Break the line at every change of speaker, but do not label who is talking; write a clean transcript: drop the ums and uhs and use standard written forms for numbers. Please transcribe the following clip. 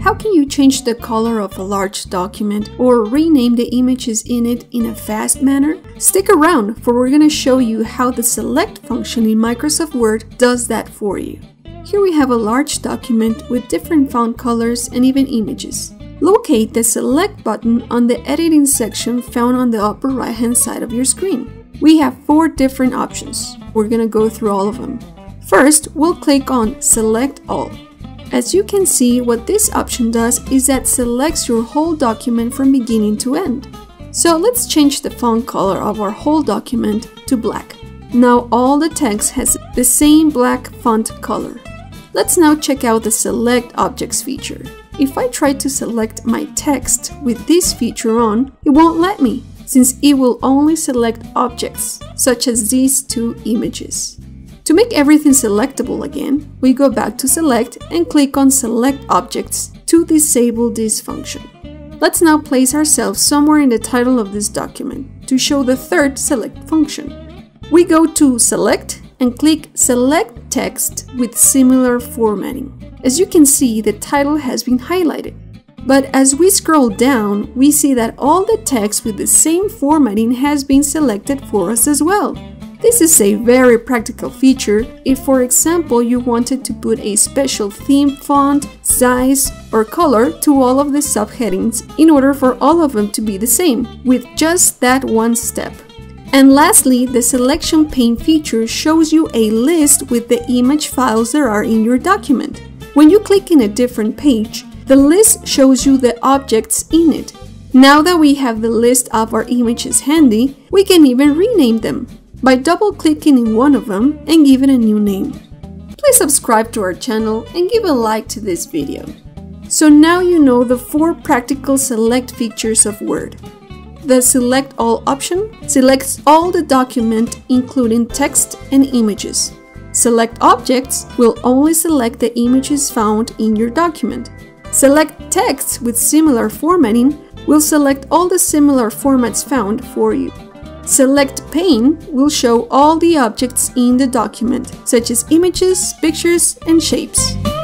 How can you change the color of a large document or rename the images in it in a fast manner? Stick around, for we're going to show you how the select function in Microsoft Word does that for you. Here we have a large document with different font colors and even images. Locate the select button on the editing section found on the upper right hand side of your screen. We have 4 different options. We're going to go through all of them. First, we'll click on Select All. As you can see, what this option does is that selects your whole document from beginning to end. So let's change the font color of our whole document to black. Now all the text has the same black font color. Let's now check out the Select Objects feature. If I try to select my text with this feature on, it won't let me, since it will only select objects, such as these 2 images. To make everything selectable again, we go back to Select and click on Select Objects to disable this function. Let's now place ourselves somewhere in the title of this document to show the 3rd select function. We go to Select and click Select Text with similar formatting. As you can see, the title has been highlighted. But as we scroll down, we see that all the text with the same formatting has been selected for us as well. This is a very practical feature if, for example, you wanted to put a special theme font, size, or color to all of the subheadings in order for all of them to be the same, with just that one step. And lastly, the selection pane feature shows you a list with the image files that are in your document. When you click in a different page, the list shows you the objects in it. Now that we have the list of our images handy, we can even rename them by double-clicking in one of them and give it a new name. Please subscribe to our channel and give a like to this video. So now you know the 4 practical select features of Word. The Select All option selects all the document, including text and images. Select Objects will only select the images found in your document. Select Text with similar formatting will select all the similar formats found for you. Select Pane will show all the objects in the document, such as images, pictures, and shapes.